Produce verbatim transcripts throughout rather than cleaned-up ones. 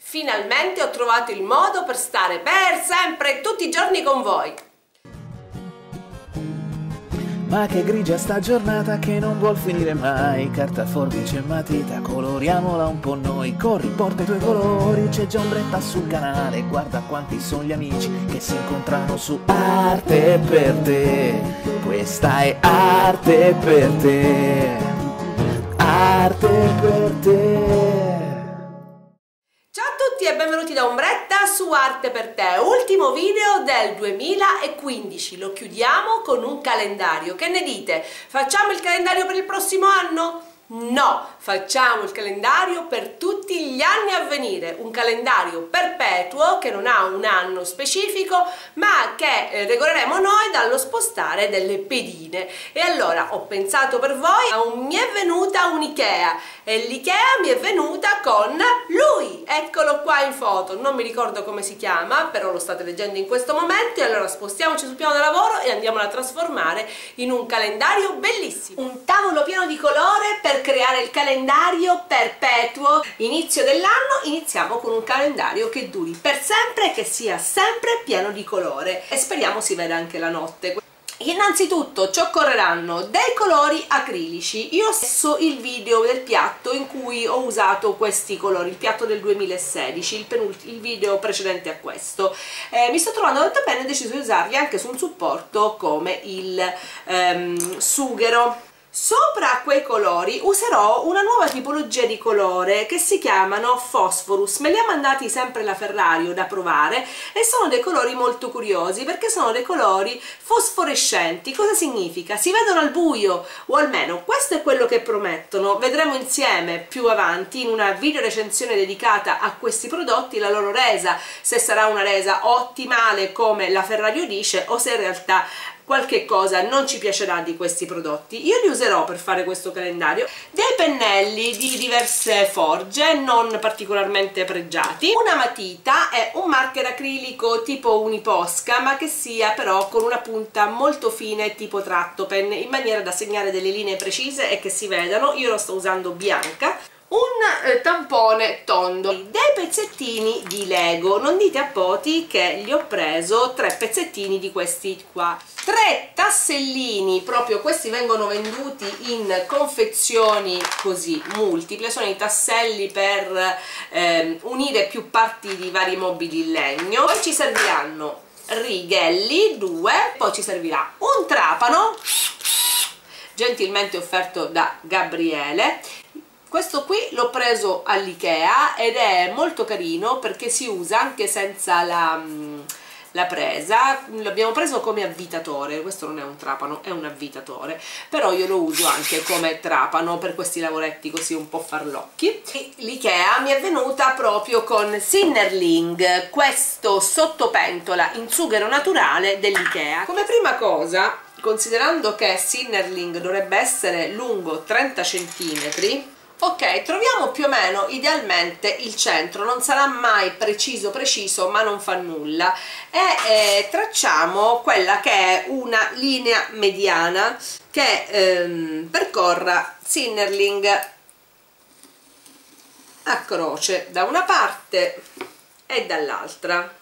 Finalmente ho trovato il modo per stare per sempre tutti i giorni con voi. Ma che grigia sta giornata che non vuol finire mai. Carta, forbice e matita, coloriamola un po' noi. Corri, porta i tuoi colori, c'è già ombretta sul canale. Guarda quanti sono gli amici che si incontrano su Arte per te. Questa è arte per te. Arte per te. Ciao a tutti e benvenuti da Ombretta su Arte per te, ultimo video del duemilaquindici, lo chiudiamo con un calendario. Che ne dite? Facciamo il calendario per il prossimo anno? No, facciamo il calendario per tutti gli anni a venire, un calendario perpetuo che non ha un anno specifico ma che eh, regoleremo noi dallo spostare delle pedine. E allora ho pensato per voi, un, mi è venuta un'Ikea e l'Ikea mi è venuta con lui, eccolo qua in foto, non mi ricordo come si chiama, però lo state leggendo in questo momento. E allora spostiamoci sul piano da lavoro e andiamolo a trasformare in un calendario bellissimo, un tavolo pieno di colore per creare il calendario perpetuo. Inizio dell'anno iniziamo con un calendario che duri per sempre e che sia sempre pieno di colore e speriamo si veda anche la notte. Innanzitutto ci occorreranno dei colori acrilici. Io ho messo il video del piatto in cui ho usato questi colori, il piatto del duemilasedici, il, il video precedente a questo. Eh, mi sto trovando molto bene e ho deciso di usarli anche su un supporto come il ehm, sughero. Sopra quei colori userò una nuova tipologia di colore che si chiamano Phosphorus. Me li ha mandati sempre la Ferrario da provare e sono dei colori molto curiosi perché sono dei colori fosforescenti. Cosa significa? Si vedono al buio, o almeno questo è quello che promettono. Vedremo insieme più avanti in una video recensione dedicata a questi prodotti la loro resa, se sarà una resa ottimale come la Ferrario dice o se in realtà qualche cosa non ci piacerà di questi prodotti. Io li userò per fare questo calendario dei pennelli di diverse forge non particolarmente pregiati, una matita e un marker acrilico tipo Uniposca ma che sia però con una punta molto fine tipo tratto pen in maniera da segnare delle linee precise e che si vedano. Io lo sto usando bianca. Un eh, tampone tondo, dei pezzettini di Lego. Non dite a Poti che gli ho preso tre pezzettini di questi qua, tre tassellini, proprio questi vengono venduti in confezioni così multiple, sono i tasselli per eh, unire più parti di vari mobili in legno. Poi ci serviranno righelli, due, poi ci servirà un trapano gentilmente offerto da Gabriele. Questo qui l'ho preso all'Ikea ed è molto carino perché si usa anche senza la, la presa. L'abbiamo preso come avvitatore, questo non è un trapano, è un avvitatore, però io lo uso anche come trapano per questi lavoretti così un po' farlocchi. L'Ikea mi è venuta proprio con Sinnerling, questo sottopentola in sughero naturale dell'Ikea. Come prima cosa, considerando che Sinnerling dovrebbe essere lungo trenta centimetri, ok, troviamo più o meno idealmente il centro, non sarà mai preciso preciso ma non fa nulla, e eh, tracciamo quella che è una linea mediana che ehm, percorra Sinnerling a croce da una parte e dall'altra.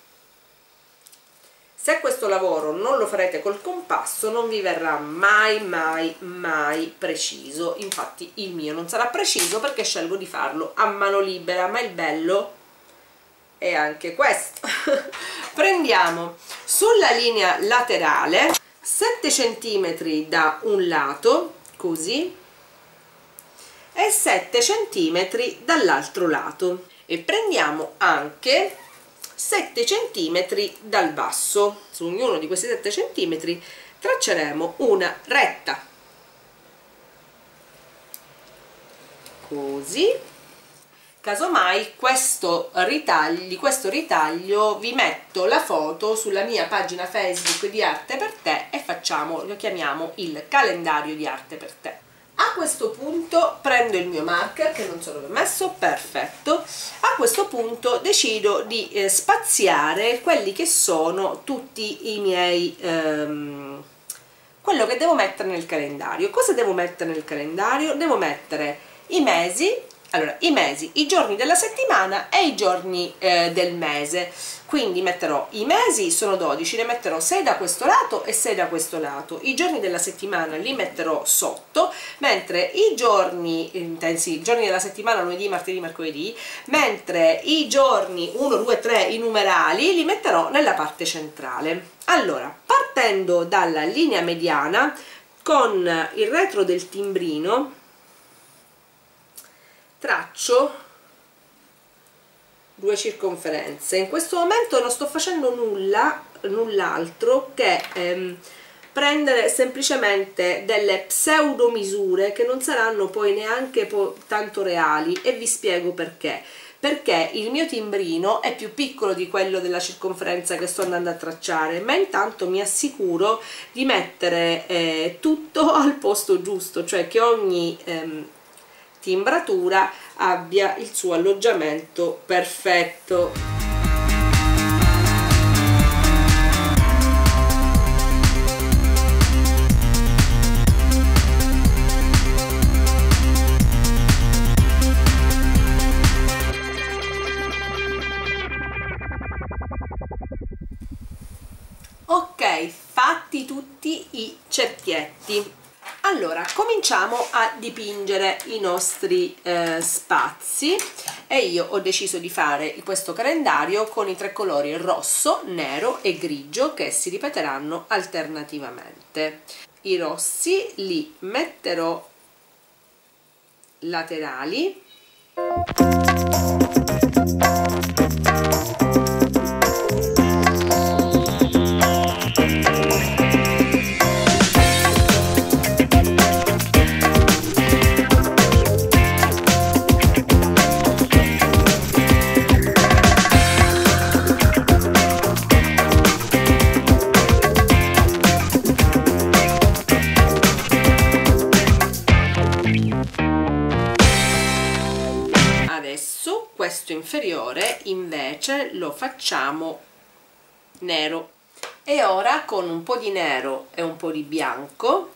Se questo lavoro non lo farete col compasso non vi verrà mai mai mai preciso. Infatti il mio non sarà preciso perché scelgo di farlo a mano libera, ma il bello è anche questo. Prendiamo sulla linea laterale sette centimetri da un lato così e sette centimetri dall'altro lato e prendiamo anche sette centimetri dal basso. Su ognuno di questi sette centimetri tracceremo una retta così. Casomai questo ritaglio, questo ritaglio vi metto la foto sulla mia pagina Facebook di Arte per te e facciamo, lo chiamiamo il calendario di Arte per te. A questo punto prendo il mio marker che non so dove ho messo, perfetto. A questo punto decido di eh, spaziare quelli che sono tutti i miei ehm, quello che devo mettere nel calendario. Cosa devo mettere nel calendario? Devo mettere i mesi allora, i mesi, i giorni della settimana e i giorni eh, del mese. Quindi metterò i mesi, sono dodici, ne metterò sei da questo lato e sei da questo lato. I giorni della settimana li metterò sotto, mentre i giorni intensi, i giorni della settimana, lunedì, martedì, mercoledì, mentre i giorni uno, due, tre, i numerali, li metterò nella parte centrale. Allora, partendo dalla linea mediana, con il retro del timbrino traccio due circonferenze. In questo momento non sto facendo nulla null'altro che ehm, prendere semplicemente delle pseudo misure che non saranno poi neanche po tanto reali, e vi spiego perché. Perché il mio timbrino è più piccolo di quello della circonferenza che sto andando a tracciare, ma intanto mi assicuro di mettere eh, tutto al posto giusto, cioè che ogni ehm, timbratura abbia il suo alloggiamento perfetto. Ok, fatti tutti i cerchietti. Allora, cominciamo a dipingere i nostri eh, spazi, e io ho deciso di fare questo calendario con i tre colori rosso, nero e grigio, che si ripeteranno alternativamente. I rossi li metterò laterali, questo inferiore invece lo facciamo nero. E ora con un po' di nero e un po' di bianco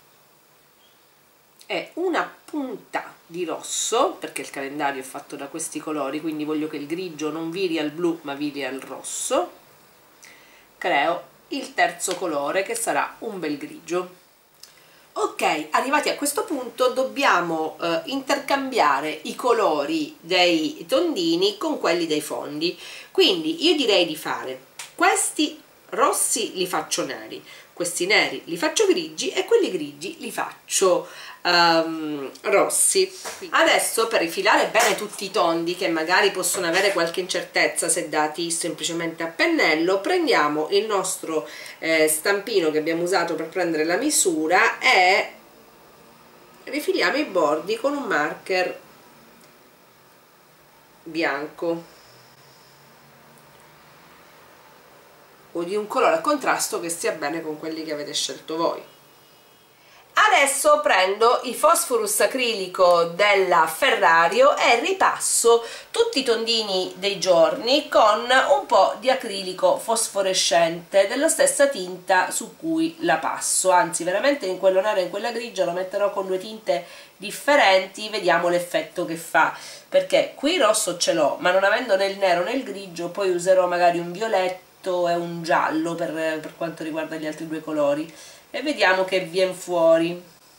e una punta di rosso, perché il calendario è fatto da questi colori, quindi voglio che il grigio non viri al blu ma viri al rosso, creo il terzo colore che sarà un bel grigio. Ok, arrivati a questo punto dobbiamo eh, intercambiare i colori dei tondini con quelli dei fondi, quindi io direi di fare questi rossi li faccio neri, questi neri li faccio grigi e quelli grigi li faccio um, rossi. Adesso, per rifilare bene tutti i tondi che magari possono avere qualche incertezza se dati semplicemente a pennello, prendiamo il nostro eh, stampino che abbiamo usato per prendere la misura e rifiliamo i bordi con un marker bianco o di un colore a contrasto che stia bene con quelli che avete scelto voi. Adesso prendo il fosforus acrilico della Ferrario e ripasso tutti i tondini dei giorni con un po' di acrilico fosforescente della stessa tinta su cui la passo, anzi veramente in quello nero e in quella grigia lo metterò con due tinte differenti, vediamo l'effetto che fa, perché qui il rosso ce l'ho, ma non avendo né il nero né il grigio poi userò magari un violetto e un giallo per, per quanto riguarda gli altri due colori, e vediamo che viene fuori.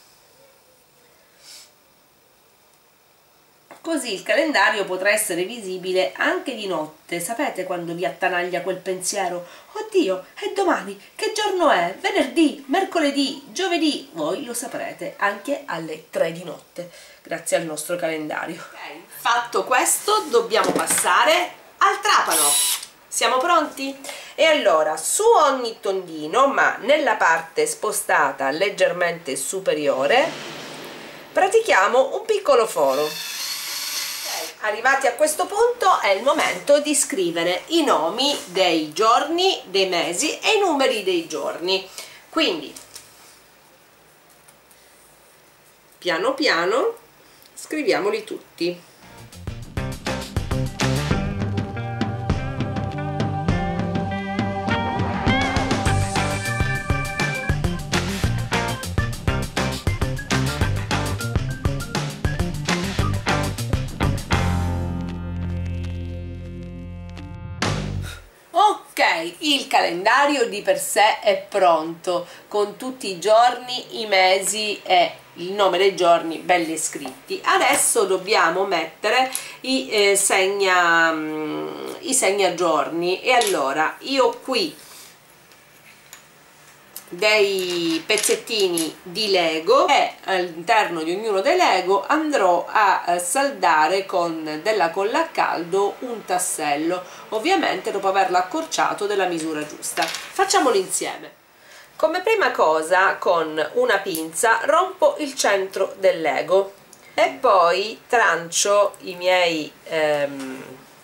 Così il calendario potrà essere visibile anche di notte. Sapete quando vi attanaglia quel pensiero? Oddio, è domani, che giorno è? Venerdì, mercoledì, giovedì? Voi lo saprete anche alle tre di notte, grazie al nostro calendario. Okay. Fatto questo, dobbiamo passare al trapano. Siamo pronti? E allora, su ogni tondino, ma nella parte spostata leggermente superiore, pratichiamo un piccolo foro. Okay. Arrivati a questo punto è il momento di scrivere i nomi dei giorni, dei mesi e i numeri dei giorni. Quindi, piano piano, scriviamoli tutti. Ok, il calendario di per sé è pronto, con tutti i giorni, i mesi e il nome dei giorni belli scritti. Adesso dobbiamo mettere i, eh, segna, um, i segnagiorni, e allora io qui dei pezzettini di Lego, e all'interno di ognuno dei Lego andrò a saldare con della colla a caldo un tassello, ovviamente dopo averlo accorciato della misura giusta. Facciamolo insieme. Come prima cosa, con una pinza rompo il centro del Lego e poi trancio i miei ehm,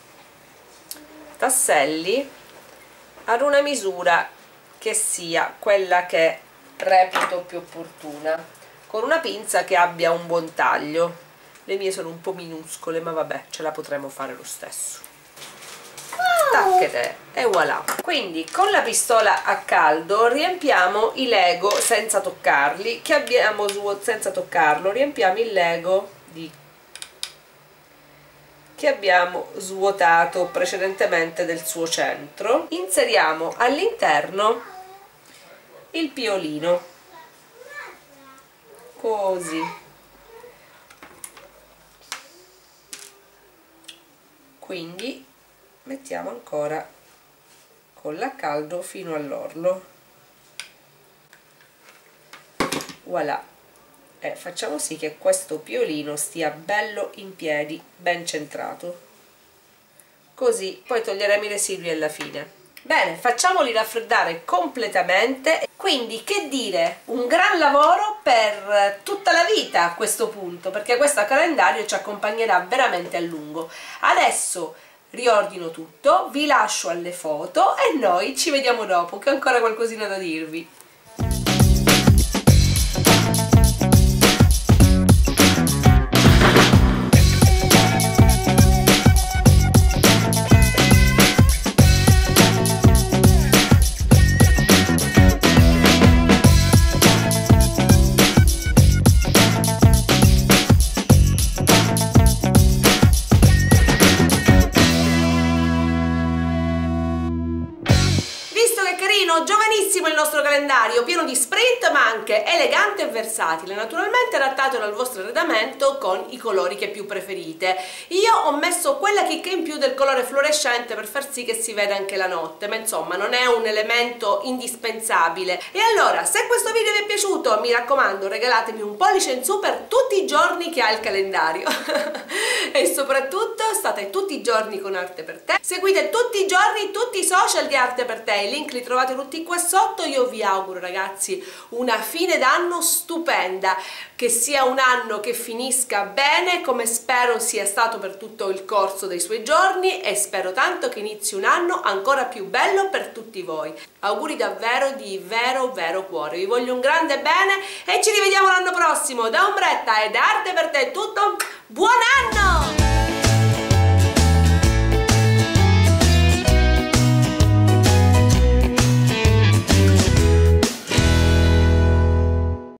tasselli ad una misura che sia quella che reputo più opportuna, con una pinza che abbia un buon taglio. Le mie sono un po' minuscole, ma vabbè, ce la potremo fare lo stesso. Tacchete, e voilà. Quindi con la pistola a caldo riempiamo i Lego senza toccarli, che abbiamo senza toccarlo, riempiamo il Lego di che abbiamo svuotato precedentemente del suo centro. Inseriamo all'interno il piolino, così, quindi mettiamo ancora colla a caldo fino all'orlo, voilà, e facciamo sì che questo piolino stia bello in piedi, ben centrato, così poi toglieremo i residui alla fine. Bene, facciamoli raffreddare completamente. Quindi, che dire, un gran lavoro per tutta la vita a questo punto, perché questo calendario ci accompagnerà veramente a lungo. Adesso riordino tutto, vi lascio alle foto e noi ci vediamo dopo, che ho ancora qualcosina da dirvi. Giovanissimo il nostro calendario, pieno di sprint ma anche elegante e versatile, naturalmente adattato al vostro arredamento con i colori che più preferite. Io ho messo quella chicca in più del colore fluorescente per far sì che si veda anche la notte, ma insomma non è un elemento indispensabile. E allora, se questo video vi è piaciuto, mi raccomando, regalatemi un pollice in su per tutti i giorni che ha il calendario e soprattutto state tutti i giorni con Arte per Te, seguite tutti i giorni tutti i social di Arte per Te, i link li trovate tutti qua sotto. Io vi auguro, ragazzi, una fine d'anno stupenda, che sia un anno che finisca bene come spero sia stato per tutto il corso dei suoi giorni, e spero tanto che inizi un anno ancora più bello per tutti voi. Auguri davvero di vero vero cuore, vi voglio un grande bene e ci rivediamo l'anno prossimo. Da Ombretta e da Arte per Te è tutto, buon anno!